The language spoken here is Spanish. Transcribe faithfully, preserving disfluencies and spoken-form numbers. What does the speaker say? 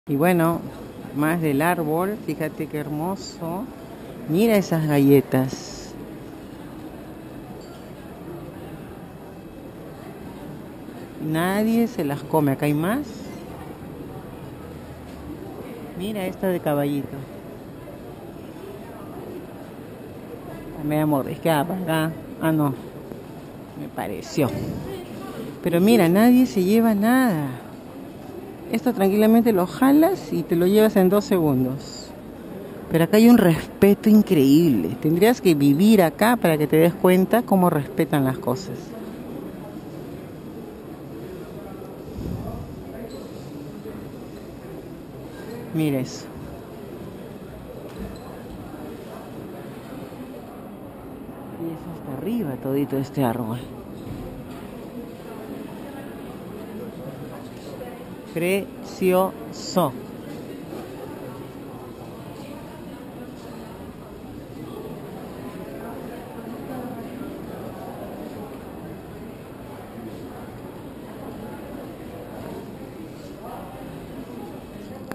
Y bueno, más del árbol, fíjate qué hermoso. Mira esas galletas. Nadie se las come. Acá hay más. Mira esta de caballito. Me da mordisqueada para acá. Ah, no. Me pareció. Pero mira, nadie se lleva nada. Esto tranquilamente lo jalas y te lo llevas en dos segundos. Pero acá hay un respeto increíble. Tendrías que vivir acá para que te des cuenta cómo respetan las cosas. Mira eso. Y eso hasta arriba todito este árbol. Precioso.